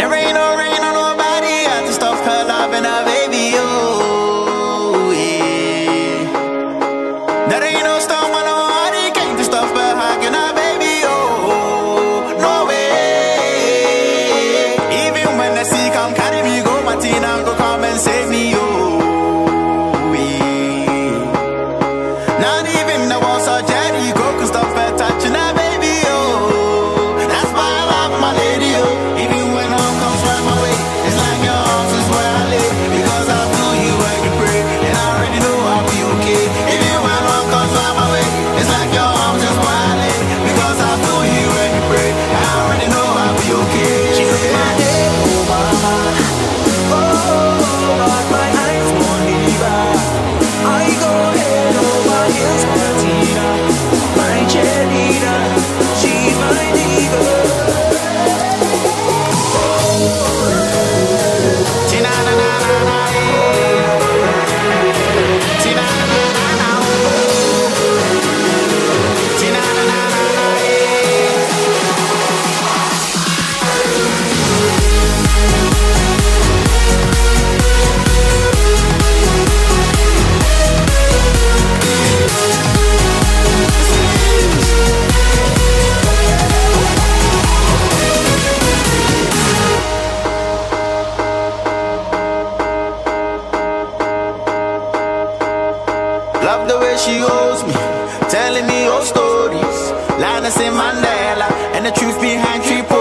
There ain't no rain on nobody. I just stop her loving her baby, oh yeah. There ain't no storm on nobody. Can't just stop her hugging her baby, oh no way. Even when the sea come carry me, go Martina, go come and save me, oh yeah. Not even the walls are Jericho can stop her touching her baby, oh. That's why I love my lady, oh. Even when home comes right my way, it's like your arms is where I live. Because I feel you when you pray, and I already know I'll be okay. Even when home comes right my way, it's like your arms is where I live. Because I feel you when you pray, and I already know I'll be okay. She took my head over, but my eyes won't leave her. I go head over heels for Tina, my cheerleader. She's my diva. Tina na na na na, Tina na na na na, Tina na na na na. Love the way she holds me, telling me old stories. Linus and Mandela, and the truth behind 3